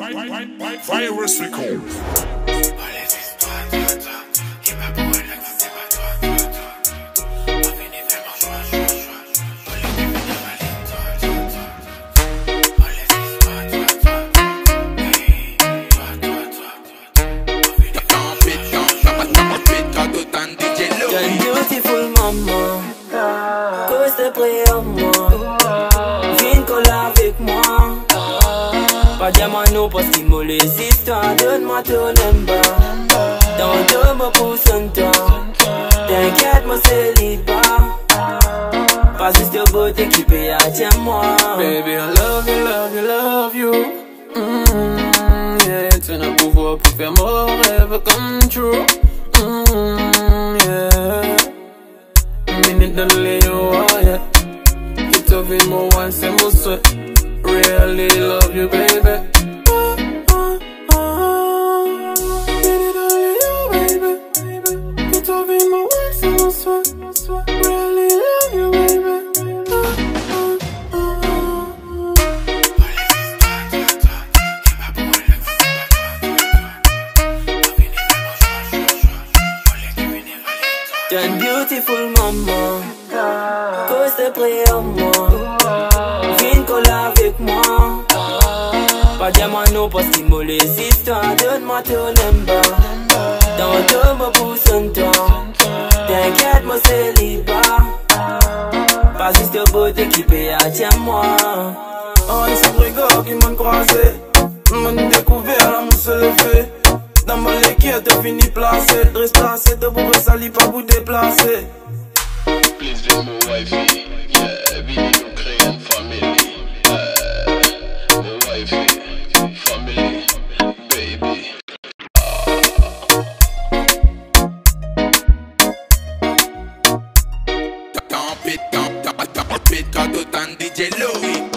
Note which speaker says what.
Speaker 1: Virus Record.
Speaker 2: Beautiful maman, cause t'es prêt à moi. Viens coller avec moi. Pas diamant non parce qu'il me les histoires. Donne-moi ton number. Dans deux mots pour son temps. T'inquiète mon célibat. Pas juste de beauté qui paye à tiens-moi.
Speaker 3: Baby I love you, love you, love you. Yeah, tu n'as pouvoir pour faire mon rêve come true. Yeah. Minute don't lay you out yet. You told me more once and more sweat. Really love you, baby. Minute don't lay you, baby. You told me more once and more sweat. Really love you, baby.
Speaker 2: T'es une beautiful maman, cause t'es prêt à moi. Viens coller avec moi. Pas diamant non parce qu'il me les histoires. Donne-moi ton number. Dans deux mots pour son temps. T'inquiète mon célibat. Pas juste de beauté qui paye à tiens-moi.
Speaker 3: Oh, il s'est brigand qui m'a croisé. M'a découvert, là, mon seul fait. Dans mon lit qui est fini placé. Dresse placé, te bourre sali pas vous déplacer.
Speaker 4: Please be my wifey, yeah, we need to create a family. My wifey, family, baby.
Speaker 5: Tant pis, quand DJ Lloyd.